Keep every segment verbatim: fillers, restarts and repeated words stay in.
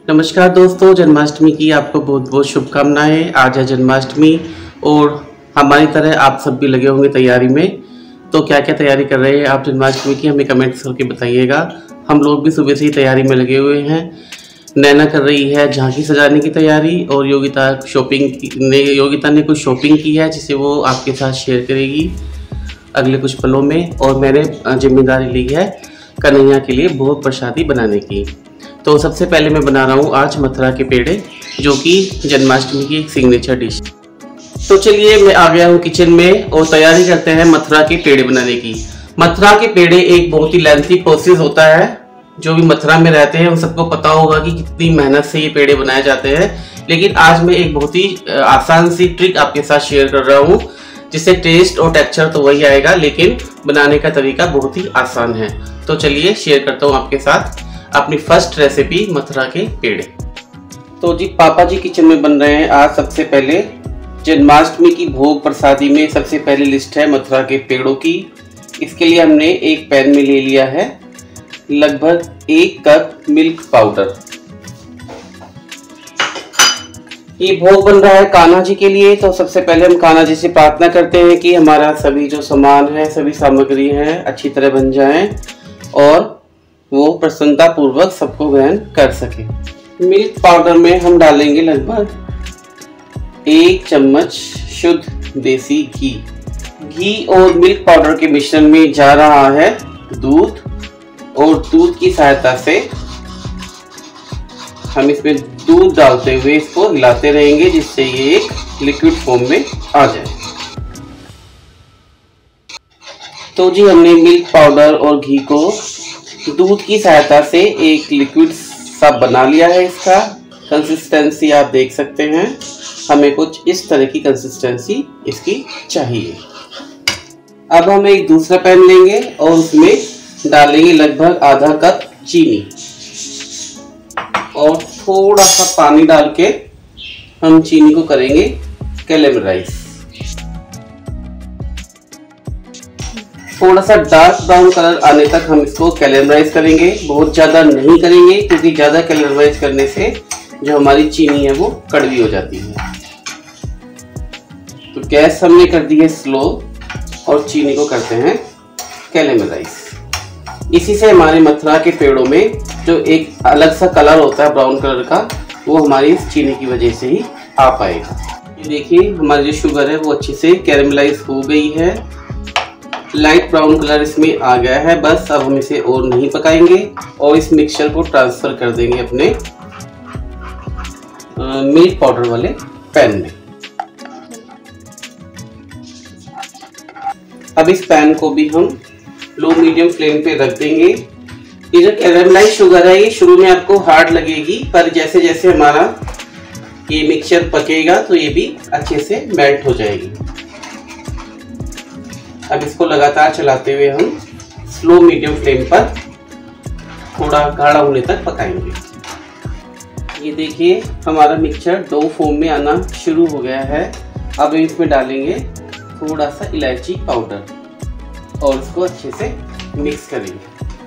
नमस्कार दोस्तों, जन्माष्टमी की आपको बहुत बहुत शुभकामनाएं। आज है जन्माष्टमी और हमारी तरह आप सब भी लगे होंगे तैयारी में। तो क्या क्या तैयारी कर रहे हैं आप जन्माष्टमी की, हमें कमेंट्स करके बताइएगा। हम लोग भी सुबह से ही तैयारी में लगे हुए हैं। नैना कर रही है झांकी सजाने की तैयारी और योगिता शॉपिंग ने योगिता ने कुछ शॉपिंग की है जिसे वो आपके साथ शेयर करेगी अगले कुछ पलों में। और मैंने जिम्मेदारी ली है कन्हैया के लिए भोग प्रसादी बनाने की। तो सबसे पहले मैं बना रहा हूँ आज मथुरा के पेड़े, जो कि जन्माष्टमी की एक सिग्नेचर डिश। तो चलिए मैं आ गया हूँ किचन में और तैयारी करते हैं मथुरा के पेड़े बनाने की। मथुरा के पेड़े एक बहुत ही लेंथी प्रोसेस होता है। जो भी मथुरा में रहते हैं उन सबको पता होगा कि कितनी मेहनत से ये पेड़े बनाए जाते हैं। लेकिन आज मैं एक बहुत ही आसान सी ट्रिक आपके साथ शेयर कर रहा हूँ, जिससे टेस्ट और टेक्सचर तो वही आएगा, लेकिन बनाने का तरीका बहुत ही आसान है। तो चलिए शेयर करता हूँ आपके साथ अपनी फर्स्ट रेसिपी मथुरा के पेड़े। तो जी पापा जी किचन में बन रहे हैं आज सबसे पहले जन्माष्टमी की भोग प्रसादी में सबसे पहले लिस्ट है मथुरा के पेड़ों की। इसके लिए हमने एक पैन में ले लिया है लगभग एक कप मिल्क पाउडर। ये भोग बन रहा है कान्हा जी के लिए। तो सबसे पहले हम कान्हा जी से प्रार्थना करते हैं कि हमारा सभी जो सामान है, सभी सामग्री है अच्छी तरह बन जाएं और वो प्रसन्नता पूर्वक सबको ग्रहण कर सके। मिल्क पाउडर में हम डालेंगे लगभग एक चम्मच शुद्ध देसी घी। घी और मिल्क पाउडर के मिश्रण में जा रहा है दूध, और दूध की सहायता से हम इसमें दूध डालते हुए इसको हिलाते रहेंगे, जिससे ये एक लिक्विड फॉर्म में आ जाए। तो जी हमने मिल्क पाउडर और घी को दूध की सहायता से एक लिक्विड सा बना लिया है। इसका कंसिस्टेंसी आप देख सकते हैं, हमें कुछ इस तरह की कंसिस्टेंसी इसकी चाहिए। अब हम एक दूसरा पैन लेंगे और उसमें डालेंगे लगभग आधा कप चीनी और थोड़ा सा पानी डाल के हम चीनी को करेंगे कैरेमलाइज। थोड़ा सा डार्क ब्राउन कलर आने तक हम इसको कैरेमलाइज करेंगे। बहुत ज़्यादा नहीं करेंगे क्योंकि ज़्यादा कैरेमलाइज करने से जो हमारी चीनी है वो कड़वी हो जाती है। तो गैस हमने कर दी है स्लो और चीनी को करते हैं कैरेमलाइज। इसी से हमारे मथुरा के पेड़ों में जो एक अलग सा कलर होता है ब्राउन कलर का, वो हमारी इस चीनी की वजह से ही आ पाएगा। ये देखिए हमारी जो शुगर है वो अच्छे से कैरेमलाइज हो गई है। लाइट ब्राउन कलर इसमें आ गया है। बस अब हम इसे और नहीं पकाएंगे और इस मिक्सचर को ट्रांसफर कर देंगे अपने मिल्क पाउडर वाले पैन में। अब इस पैन को भी हम लो मीडियम फ्लेम पे रख देंगे। ये जो कैरेमलाइज शुगर है ये शुरू में आपको हार्ड लगेगी, पर जैसे जैसे हमारा ये मिक्सचर पकेगा तो ये भी अच्छे से मेल्ट हो जाएगी। अब इसको लगातार चलाते हुए हम स्लो मीडियम फ्लेम पर थोड़ा गाढ़ा होने तक पकाएंगे। ये देखिए हमारा मिक्सचर डो फॉर्म में आना शुरू हो गया है। अब इसमें डालेंगे थोड़ा सा इलायची पाउडर और इसको अच्छे से मिक्स करेंगे।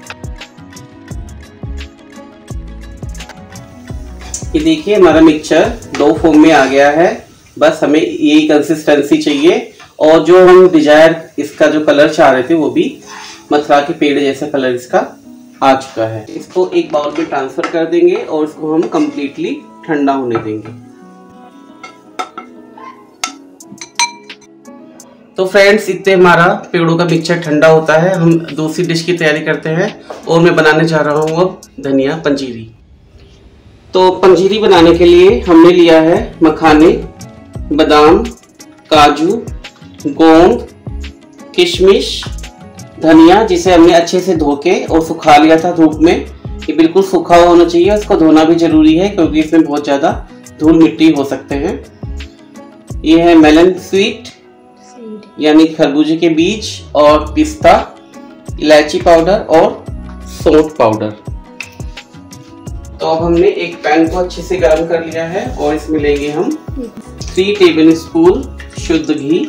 ये देखिए हमारा मिक्सचर डो फॉर्म में आ गया है। बस हमें यही कंसिस्टेंसी चाहिए और जो हम डिजायर इसका जो कलर चाह रहे थे वो भी मथुरा के पेड़ जैसा कलर इसका आ चुका है। इसको एक बाउल में ट्रांसफर कर देंगे और इसको हम कंप्लीटली ठंडा होने देंगे। तो फ्रेंड्स इतने हमारा पेड़ों का मिक्सचर ठंडा होता है, हम दूसरी डिश की तैयारी करते हैं और मैं बनाने जा रहा हूँ अब धनिया पंजीरी। तो पंजीरी बनाने के लिए हमने लिया है मखाने, बादाम, काजू, गोंद, किशमिश, धनिया जिसे हमने अच्छे से धो के और सुखा लिया था धूप में। ये बिल्कुल सूखा होना चाहिए, इसको धोना भी जरूरी है क्योंकि इसमें बहुत ज़्यादा धूल मिट्टी हो सकते हैं। ये है मेलन स्वीट यानी खरबूजे के बीज और पिस्ता, इलायची पाउडर और सौंठ पाउडर। तो अब हमने एक पैन को अच्छे से गर्म कर लिया है और इसमें लेंगे हम थ्री टेबल स्पून शुद्ध घी।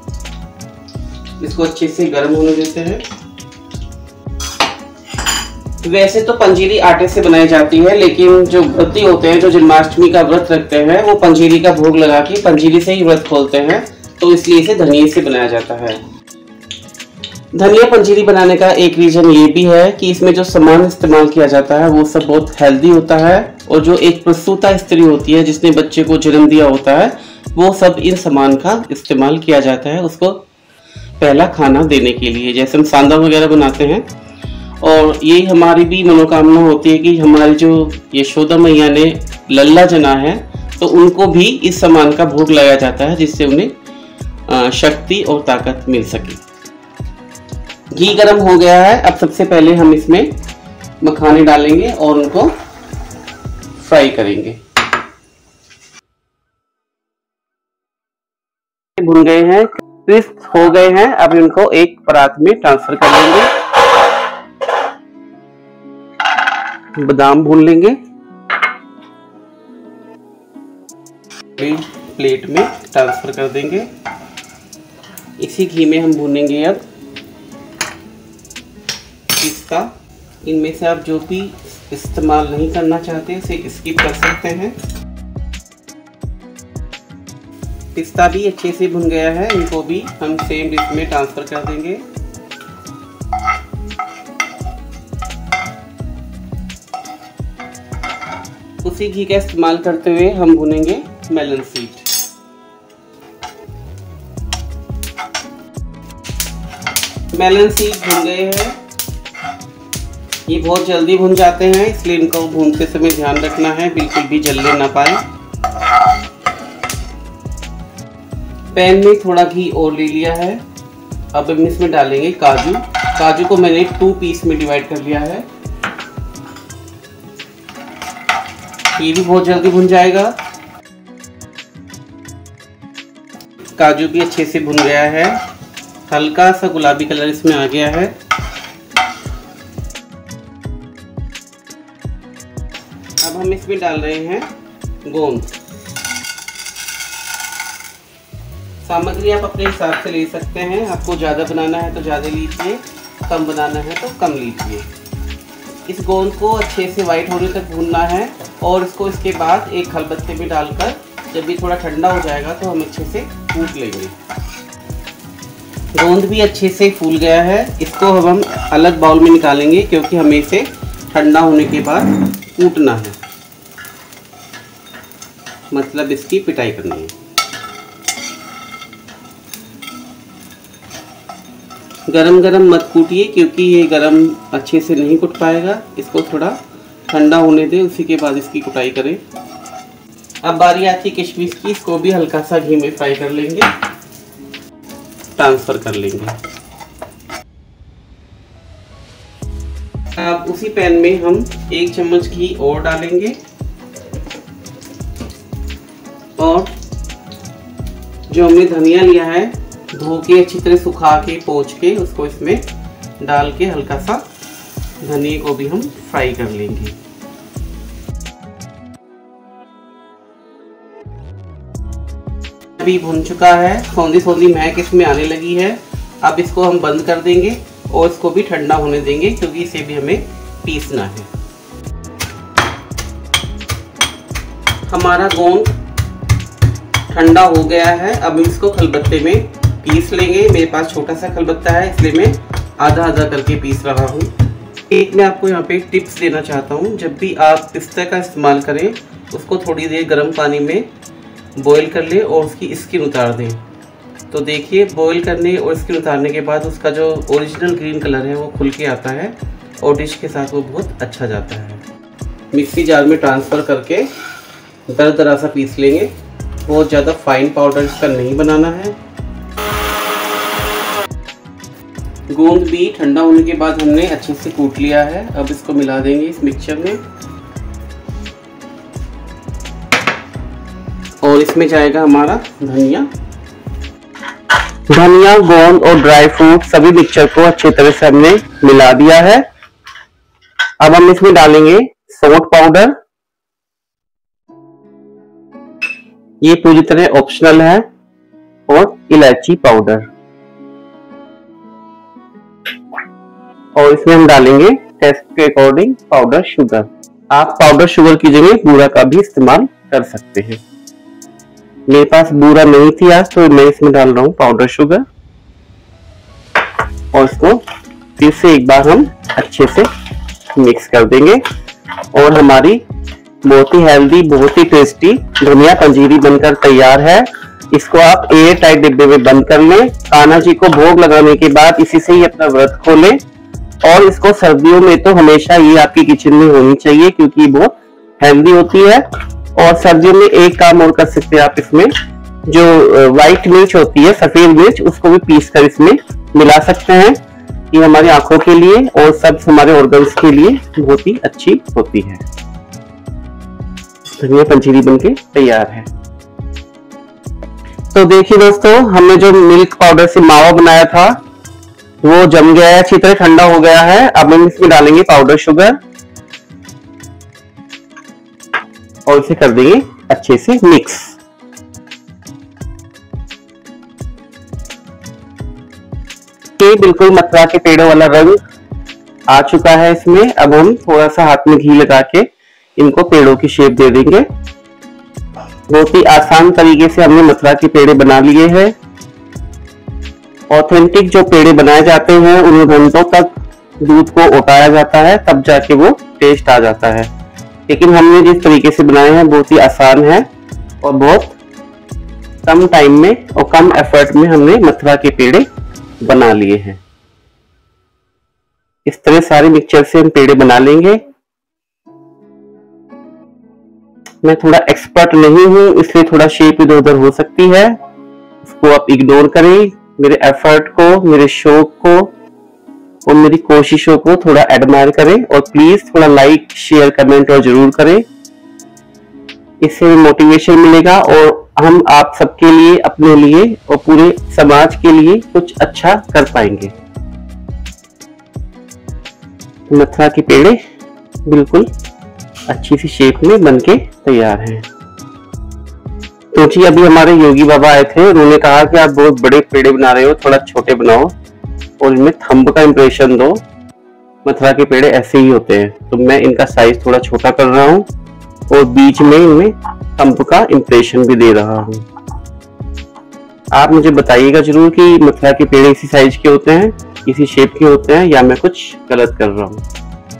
इसको अच्छे से गर्म होने देते हैं। वैसे तो पंजीरी आटे से बनाई जाती है, लेकिन जो व्रती होते हैं, जो जन्माष्टमी का व्रत रखते हैं, वो पंजीरी का भोग लगा के पंजीरी से ही व्रत खोलते हैं, तो इसलिए इसे धनिये से बनाया जाता है। धनिया पंजीरी बनाने का एक रीजन ये भी है कि इसमें जो सामान इस्तेमाल किया जाता है वो सब बहुत हेल्दी होता है, और जो एक प्रसूता स्त्री होती है जिसने बच्चे को जन्म दिया होता है, वो सब इन सामान का इस्तेमाल किया जाता है उसको पहला खाना देने के लिए, जैसे हम सांदा वगैरह बनाते हैं। और ये हमारी भी मनोकामना होती है कि हमारी जो यशोदा मैया ने लल्ला जना है, तो उनको भी इस सामान का भोग लगाया जाता है, जिससे उन्हें शक्ति और ताकत मिल सके। घी गरम हो गया है। अब सबसे पहले हम इसमें मखाने डालेंगे और उनको फ्राई करेंगे। भुन गए हैं, क्रिस्प हो गए हैं। अब इनको एक परात में ट्रांसफर कर लेंगे। बादाम भून लेंगे, प्लेट में ट्रांसफर कर देंगे। इसी घी में हम भूनेंगे अब पिस्ता। इनमें से आप जो भी इस्तेमाल नहीं करना चाहते उसे स्किप कर सकते हैं। पिस्ता भी अच्छे से भुन गया है, इनको भी हम सेम डिश में ट्रांसफर कर देंगे। उसी घी का इस्तेमाल करते हुए हम भुनेंगे मेलन सीड। मेलन सीड भुन गए हैं। ये बहुत जल्दी भुन जाते हैं, इसलिए इनको भूनते समय ध्यान रखना है बिल्कुल भी जलने ना पाए। पैन में थोड़ा घी और ले लिया है। अब हम इसमें डालेंगे काजू। काजू को मैंने टू पीस में डिवाइड कर लिया है। ये भी बहुत जल्दी भुन जाएगा। काजू भी अच्छे से भुन गया है, हल्का सा गुलाबी कलर इसमें आ गया है। अब हम इसमें डाल रहे हैं गोंद। सामग्री आप अपने हिसाब से ले सकते हैं। आपको ज़्यादा बनाना है तो ज़्यादा लीजिए, कम बनाना है तो कम लीजिए। इस गोंद को अच्छे से वाइट होने तक भूनना है, और इसको इसके बाद एक खलबत्ते में डालकर जब भी थोड़ा ठंडा हो जाएगा तो हम अच्छे से कूट लेंगे। गोंद भी अच्छे से फूल गया है। इसको अब हम अलग बाउल में निकालेंगे, क्योंकि हमें इसे ठंडा होने के बाद कूटना है, मतलब इसकी पिटाई करनी है। गरम गरम मत कूटिए, क्योंकि ये गरम अच्छे से नहीं कुट पाएगा। इसको थोड़ा ठंडा होने दें, उसी के बाद इसकी कुटाई करें। अब बारी आती है किशमिश की। इसको भी हल्का सा घी में फ्राई कर लेंगे, ट्रांसफर कर लेंगे। अब उसी पैन में हम एक चम्मच घी और डालेंगे, और जो हमने धनिया लिया है धो के अच्छी तरह सुखा के पोंछ के उसको इसमें डाल के हल्का सा धनिए को भी हम फ्राई कर लेंगे। अभी भुन चुका है, सौंधी सौंधी महक इसमें आने लगी है। अब इसको हम बंद कर देंगे और इसको भी ठंडा होने देंगे, क्योंकि इसे भी हमें पीसना है। हमारा गोंद ठंडा हो गया है। अब इसको खलबत्ते में पीस लेंगे। मेरे पास छोटा सा खलबत्ता है, इसलिए मैं आधा आधा करके पीस रहा हूँ। एक मैं आपको यहाँ पे टिप्स देना चाहता हूँ। जब भी आप पिस्ते का इस्तेमाल करें, उसको थोड़ी देर गर्म पानी में बॉईल कर लें और उसकी स्किन उतार दें। तो देखिए, बॉईल करने और स्किन उतारने के बाद उसका जो ओरिजिनल ग्रीन कलर है वो खुल के आता है, और डिश के साथ वो बहुत अच्छा जाता है। मिक्सी जार में ट्रांसफ़र करके दर दरा सा पीस लेंगे। बहुत ज़्यादा फाइन पाउडर इसका नहीं बनाना है। गोंद भी ठंडा होने के बाद हमने अच्छे से कूट लिया है। अब इसको मिला देंगे इस मिक्सचर में, और इसमें जाएगा हमारा धनिया। धनिया, गोंद और ड्राई फ्रूट सभी मिक्सचर को अच्छी तरह से हमने मिला दिया है। अब हम इसमें डालेंगे सौंठ पाउडर। ये पूरी तरह ऑप्शनल है, और इलायची पाउडर, और इसमें हम डालेंगे टेस्ट के अकॉर्डिंग पाउडर शुगर। आप पाउडर शुगर की जगह बूरा का भी इस्तेमाल कर सकते हैं। मेरे पास बूरा नहीं थी आज, तो मैं इसमें डाल रहा हूँ पाउडर शुगर और इसको फिर से एक बार हम अच्छे से मिक्स कर देंगे और हमारी बहुत ही हेल्दी, बहुत ही टेस्टी धनिया पंजीरी बनकर तैयार है। इसको आप एयर टाइट डिब्बे में बंद कर लें। कान्हा जी को भोग लगाने के बाद इसी से ही अपना व्रत खोलें और इसको सर्दियों में तो हमेशा ये आपकी किचन में होनी चाहिए क्योंकि बहुत हेल्दी होती है। और सर्दियों में एक काम और कर सकते हैं आप, इसमें जो व्हाइट मिर्च होती है, सफेद मिर्च, उसको भी पीस कर इसमें मिला सकते हैं। ये हमारी आंखों के लिए और सब हमारे ऑर्गन्स के लिए बहुत ही अच्छी होती है। धनिया पंजीरी बनके तैयार है। तो देखिए दोस्तों, हमने जो मिल्क पाउडर से मावा बनाया था वो जम गया है, अच्छी तरह ठंडा हो गया है। अब हम इसमें डालेंगे पाउडर शुगर और इसे कर देंगे अच्छे से मिक्स। ये बिल्कुल मथुरा के पेड़ों वाला रंग आ चुका है इसमें। अब हम थोड़ा सा हाथ में घी लगा के इनको पेड़ों की शेप दे देंगे। बहुत ही आसान तरीके से हमने मथुरा के पेड़े बना लिए हैं। ऑथेंटिक जो पेड़े बनाए जाते हैं उन्हें घंटों तक दूध को उटाया जाता है, तब जाके वो टेस्ट आ जाता है। लेकिन हमने जिस तरीके से बनाए हैं बहुत ही आसान है और बहुत कम टाइम में और कम एफर्ट में हमने मथुरा के पेड़े बना लिए हैं। इस तरह सारे मिक्सचर से हम पेड़े बना लेंगे। मैं थोड़ा एक्सपर्ट नहीं हूं इसलिए थोड़ा शेप इधर उधर हो सकती है, उसको आप इग्नोर करें। मेरे एफर्ट को, मेरे शौक को और मेरी कोशिशों को थोड़ा एडमायर करें और प्लीज थोड़ा लाइक, शेयर, कमेंट और जरूर करें। इससे मोटिवेशन मिलेगा और हम आप सबके लिए, अपने लिए और पूरे समाज के लिए कुछ अच्छा कर पाएंगे। मथुरा के पेड़े बिल्कुल अच्छी सी शेप में बनके तैयार हैं। तो जी अभी हमारे योगी बाबा आए थे, उन्होंने कहा कि आप बहुत बड़े पेड़े बना रहे हो, थोड़ा छोटे बनाओ और इनमें थंब का इंप्रेशन दो। मथुरा के पेड़े ऐसे ही होते हैं, तो मैं इनका साइज थोड़ा छोटा कर रहा हूँ और बीच में इनमें थंब का इंप्रेशन भी दे रहा हूँ। आप मुझे बताइएगा जरूर कि मथुरा के पेड़े इसी साइज के होते हैं, इसी शेप के होते हैं या मैं कुछ गलत कर रहा हूँ।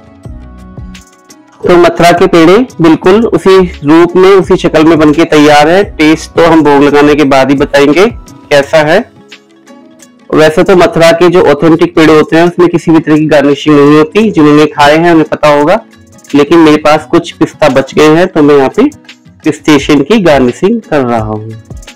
तो मथुरा के पेड़े बिल्कुल उसी रूप में, उसी शक्ल में बनके तैयार है। टेस्ट तो हम भोग लगाने के बाद ही बताएंगे कैसा है। वैसे तो मथुरा के जो ऑथेंटिक पेड़े होते हैं उसमें किसी भी तरह की गार्निशिंग नहीं होती, जिन्होंने खाए हैं उन्हें पता होगा। लेकिन मेरे पास कुछ पिस्ता बच गए हैं तो मैं यहाँ पे पिस्तेशियन की गार्निशिंग कर रहा हूँ।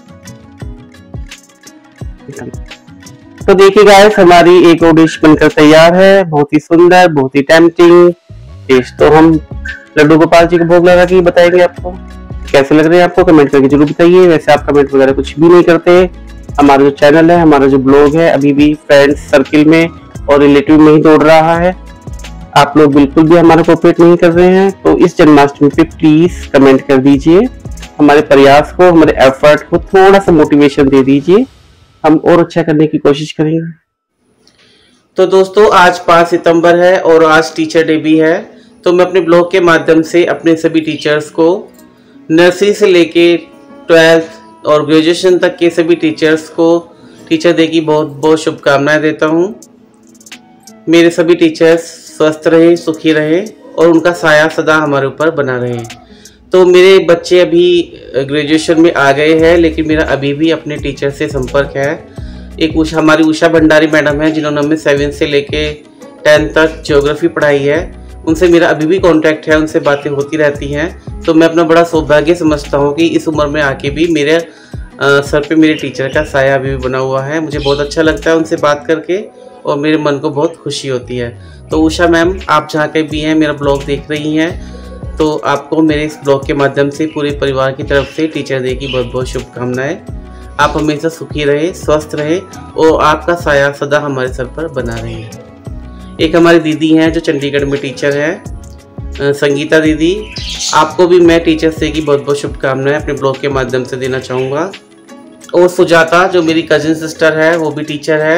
तो देखिए गाइस, हमारी एक और डिश बनकर तैयार है, बहुत ही सुंदर, बहुत ही टेम्पटिंग। टेस्ट तो हम लड्डू गोपाल जी को भोग लगा के बताएंगे आपको। कैसे लग रहे हैं आपको कमेंट करके जरूर बताइए। वैसे आप कमेंट वगैरह कुछ भी नहीं करते। हमारा जो चैनल है, हमारा जो ब्लॉग है, अभी भी फ्रेंड्स सर्किल में और रिलेटिव में ही दौड़ रहा है। आप लोग बिल्कुल भी हमारा कोऑपरेट नहीं कर रहे हैं। तो इस जन्माष्टमी पे प्लीज कमेंट कर दीजिए, हमारे प्रयास को, हमारे एफर्ट को थोड़ा सा मोटिवेशन दे दीजिए, हम और अच्छा करने की कोशिश करेंगे। तो दोस्तों आज पाँच सितंबर है और आज टीचर डे भी है। तो मैं अपने ब्लॉग के माध्यम से अपने सभी टीचर्स को, नर्सरी से लेके ट्वेल्थ और ग्रेजुएशन तक के सभी टीचर्स को टीचर डे की बहुत बहुत शुभकामनाएं देता हूं। मेरे सभी टीचर्स स्वस्थ रहे, सुखी रहे और उनका साया सदा हमारे ऊपर बना रहे। तो मेरे बच्चे अभी ग्रेजुएशन में आ गए हैं, लेकिन मेरा अभी भी अपने टीचर से संपर्क है। एक उषा, हमारी उषा भंडारी मैडम है, जिन्होंने हमें सेवन से लेके टेंथ तक ज्योग्राफी पढ़ाई है। उनसे मेरा अभी भी कांटेक्ट है, उनसे बातें होती रहती हैं। तो मैं अपना बड़ा सौभाग्य समझता हूँ कि इस उम्र में आके भी मेरे आ, सर पे मेरे टीचर का साया अभी भी बना हुआ है। मुझे बहुत अच्छा लगता है उनसे बात करके और मेरे मन को बहुत खुशी होती है। तो उषा मैम, आप जहाँ कहीं भी हैं, मेरा ब्लॉग देख रही हैं, तो आपको मेरे इस ब्लॉग के माध्यम से पूरे परिवार की तरफ से टीचर डे की बहुत बहुत शुभकामनाएं। आप हमेशा सुखी रहे, स्वस्थ रहे और आपका साया सदा हमारे सर पर बना रहे। एक हमारी दीदी हैं जो चंडीगढ़ में टीचर है, संगीता दीदी, आपको भी मैं टीचर्स डे की बहुत बहुत शुभकामनाएं अपने ब्लॉग के माध्यम से देना चाहूँगा। और सुजाता जो मेरी कजिन सिस्टर है, वो भी टीचर है,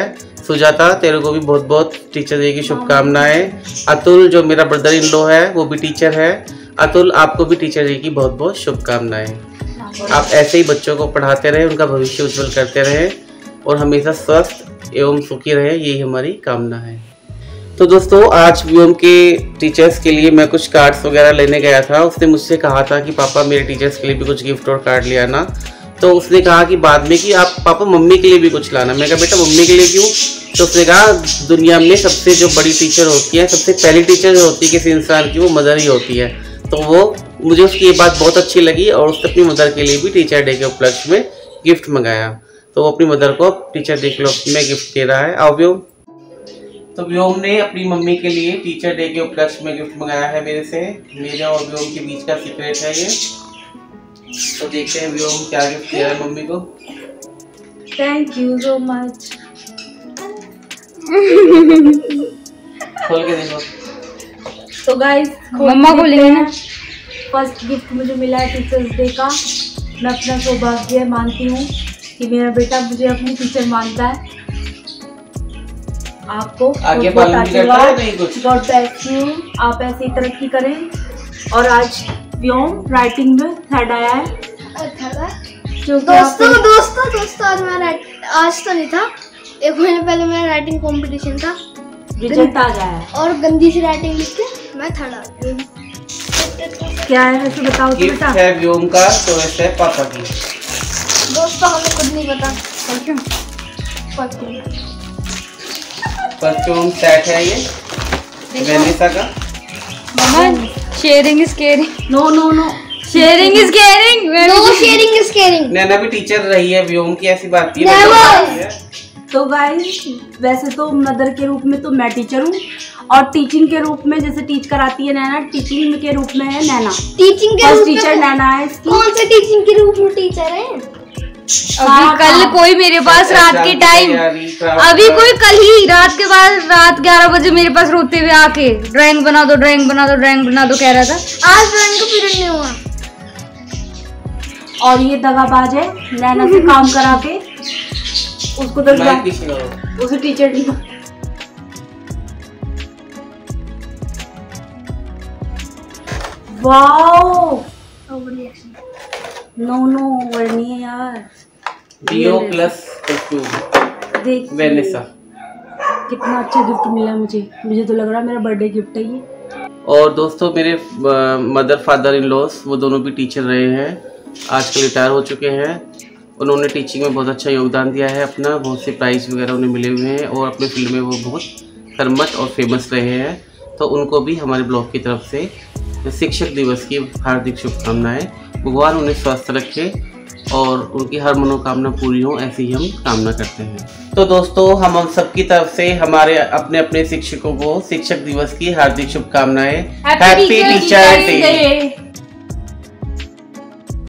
सुजाता तेरे को भी बहुत बहुत टीचर डे की शुभकामनाएं। अतुल जो मेरा ब्रदर इन लॉ है वो भी टीचर है। अतुल आपको भी टीचर डे की बहुत बहुत शुभकामनाएं। आप ऐसे ही बच्चों को पढ़ाते रहे, उनका भविष्य उज्जवल करते रहे और हमेशा स्वस्थ एवं सुखी रहे, यही हमारी कामना है। तो दोस्तों आज व्योम के टीचर्स के लिए मैं कुछ कार्ड्स वगैरह लेने गया था। उसने मुझसे कहा था कि पापा मेरे टीचर्स के लिए भी कुछ गिफ्ट और कार्ड ले आना। तो उसने कहा कि बाद में कि आप पापा मम्मी के लिए भी कुछ लाना। मैं कहा बेटा मम्मी के लिए क्यों? तो उसने कहा दुनिया में सबसे जो बड़ी टीचर होती है, सबसे पहली टीचर जो होती है किसी इंसान की, वो मदर ही होती है। तो वो मुझे उसकी ये बात बहुत अच्छी लगी और उसने अपनी मदर के लिए भी टीचर डे के उपलक्ष्य में गिफ्ट मंगाया। तो वो अपनी मदर को टीचर डे के उपलक्ष्य में गिफ्ट दे रहा है। आओ व्योम। तो व्योम ने अपनी मम्मी के लिए टीचर डे के उपलक्ष्य में गिफ्ट मंगाया है मेरे से। मेरे और व्योम के बीच का सीक्रेट है ये। तो देखते हैं व्योम क्या गिफ्ट दिया है मम्मी को। Thank you so much. खोल के देखो। तो गाइस मम्मा को लेना। फर्स्ट गिफ्ट मुझे मिला है टीचर्स डे का। मैं अपना सौभाग्य मानती हूँ कि मेरा बेटा मुझे अपनी टीचर मानता है। आपको आगे पालन भी करता है नहीं कुछ। गॉड ब्लेस यू, आप ऐसे ही तरक्की करें। और आज व्योम राइटिंग में थर्ड आया है। दोस्तों दोस्तों दोस्तों आज मैं आज तो नहीं था, एक महीने पहले मेरा राइटिंग कंपटीशन था, रिजल्ट आ गया है और गंदी सी राइटिंग लिख के मैं थर्ड आ गया। क्या है वैसे बताओ तो बेटा। है व्योम का तो वैसे है पापा की। दोस्तों हमें खुद नहीं पता क्यों। परफ्यूम सेट है ये वेनिसा का। Mamma sharing is caring. No no no sharing is caring. No sharing is caring. Naina भी टीचर रही है व्योम की, ऐसी बात नहीं है। तो गाइस वैसे तो मदर के रूप में तो मैं टीचर हूँ और टीचिंग के रूप में जैसे टीच कराती है नैना, टीचिंग के रूप में है नैना। टीचिंग के रूप में टीचर नैना है इसकी। कौन से टीचिंग के रूप में टीचर है? अभी कल कोई मेरे पास रात के टाइम अभी कोई कल ही रात के बाद रात ग्यारह बजे मेरे पास रोते हुए आके ड्राइंग बना दो ड्राइंग बना दो ड्राइंग बना दो कह रहा था। आज ड्राइंग का पीरियड नहीं हुआ। और ये दगाबाज है, नैना से काम करा के उसको दस बार उसे टीचर नहीं। वाओ नो नो वर्ड नहीं है यार। डीओ प्लस देख वेनिसा। कितना अच्छा गिफ्ट मिला मुझे। मुझे तो लग रहा है मेरा बर्थडे गिफ्ट है ये। और दोस्तों मेरे मदर फादर इन लॉस वो दोनों भी टीचर रहे हैं, आजकल रिटायर हो चुके हैं। उन्होंने टीचिंग में बहुत अच्छा योगदान दिया है अपना, बहुत से प्राइज़ वगैरह उन्हें मिले हुए हैं और अपने फील्ड में वो बहुत कर्मठ और फेमस रहे हैं। तो उनको भी हमारे ब्लॉग की तरफ से शिक्षक दिवस की हार्दिक शुभकामनाएं। भगवान उन्हें स्वस्थ रखे और उनकी हर मनोकामना पूरी हो, ऐसी ही हम कामना करते हैं। तो दोस्तों हम हम सबकी तरफ से हमारे अपने अपने शिक्षकों को शिक्षक दिवस की हार्दिक शुभकामनाएं। Happy teacher day.